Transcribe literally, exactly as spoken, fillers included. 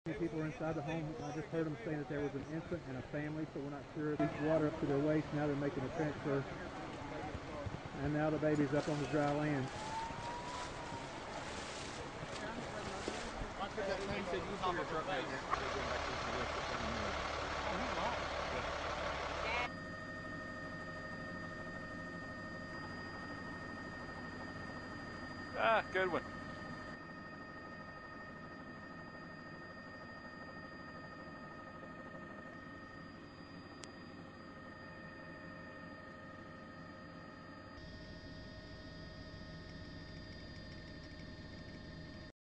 People are inside the home. I just heard them saying that there was an infant and a family, so we're not sure. It's water up to their waist. Now they're making a transfer. And now the baby's up on the dry land. Ah, good one.